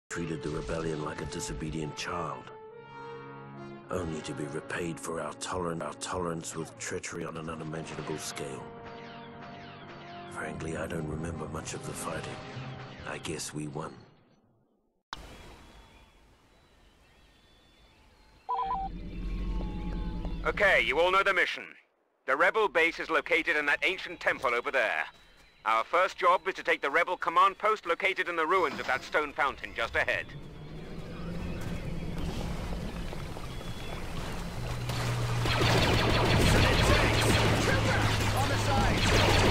treated the rebellion like a disobedient child, only to be repaid for our tolerance with treachery on an unimaginable scale. Frankly, I don't remember much of the fighting. I guess we won. Okay, you all know the mission. The Rebel base is located in that ancient temple over there. Our first job is to take the Rebel command post located in the ruins of that stone fountain just ahead. On the side!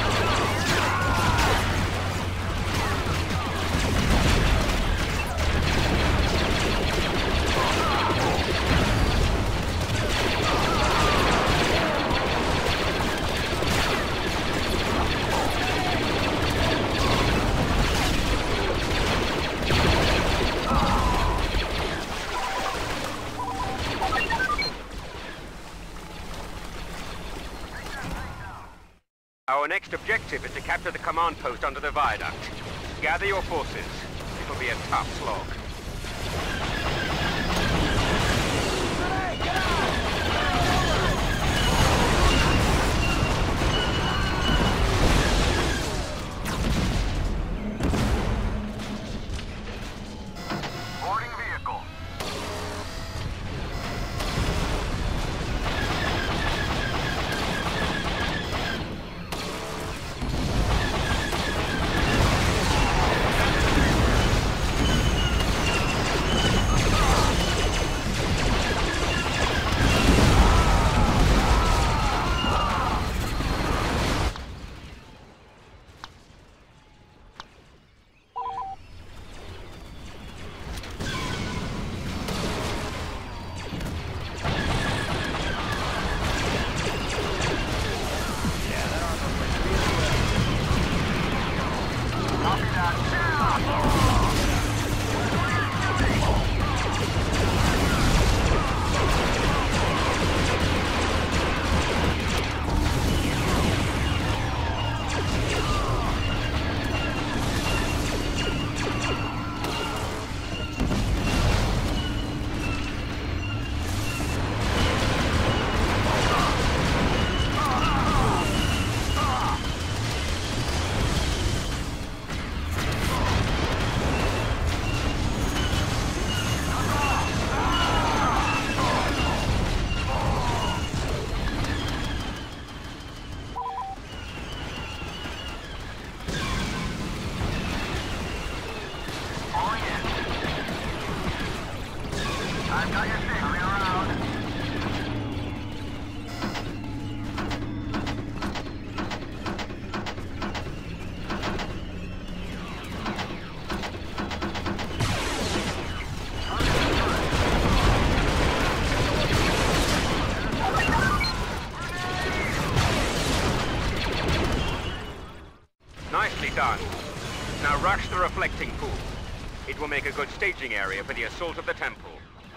Our next objective is to capture the command post under the viaduct. Gather your forces. It'll be a tough slog. Boarding vehicle. I've got your thing. Coming around. Nicely done. Now rush the reflecting pool. It will make a good staging area for the assault of the temple.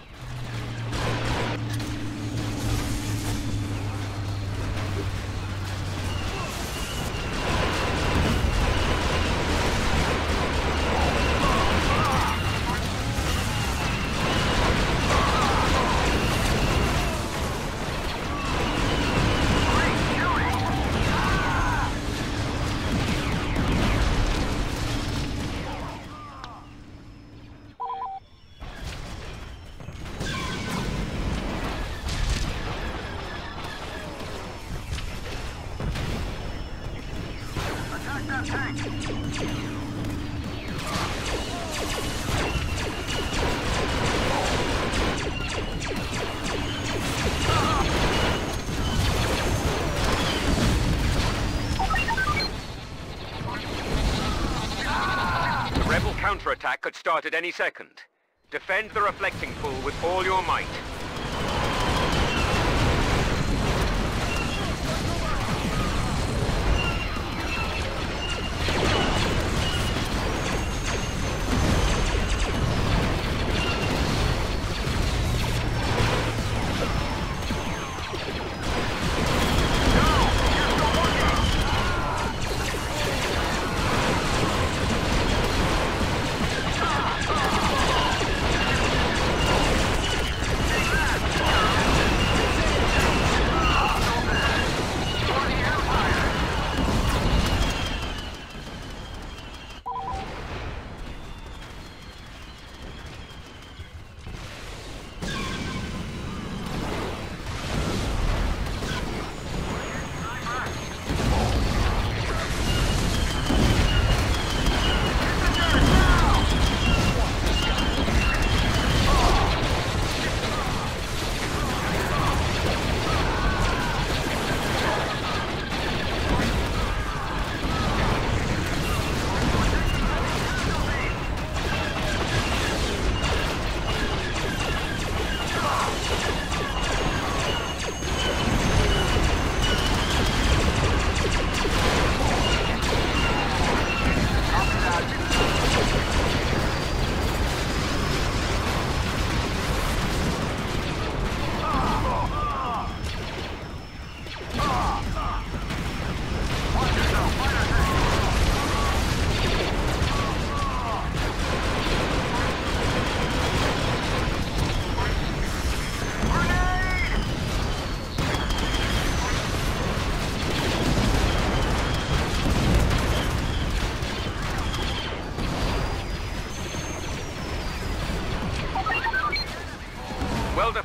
The rebel counterattack could start at any second. Defend the reflecting pool with all your might.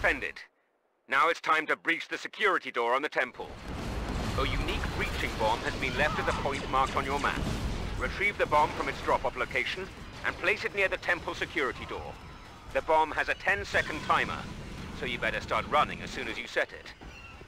defended. Now it's time to breach the security door on the temple. A unique breaching bomb has been left at the point marked on your map. Retrieve the bomb from its drop-off location and place it near the temple security door. The bomb has a 10-second timer, so you better start running as soon as you set it.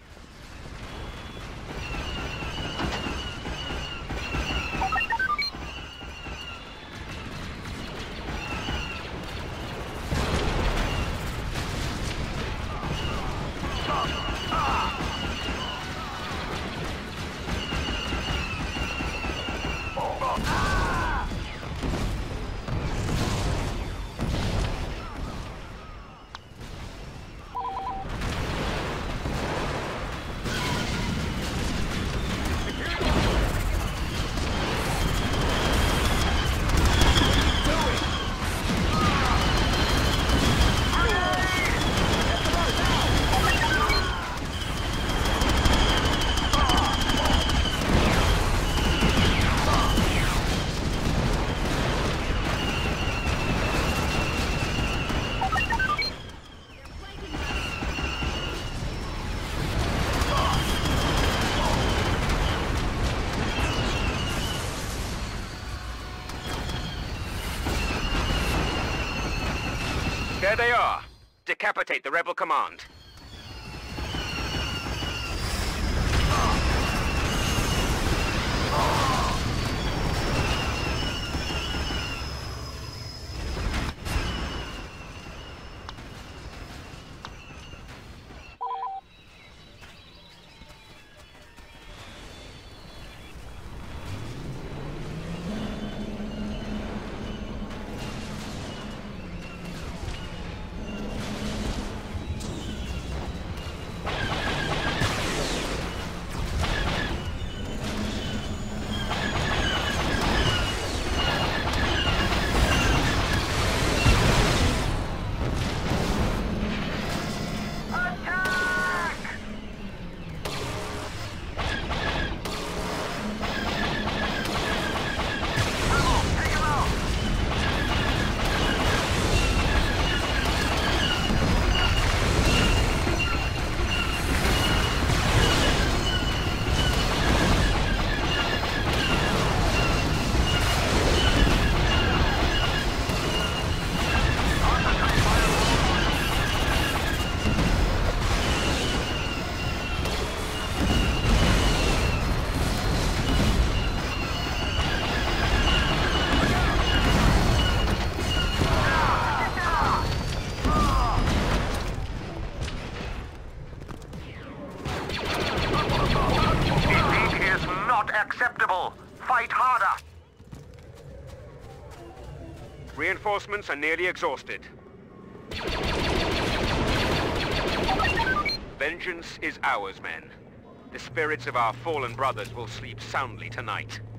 There they are. Decapitate the rebel command. Acceptable. Fight harder. Reinforcements are nearly exhausted. Vengeance is ours, men. The spirits of our fallen brothers will sleep soundly tonight.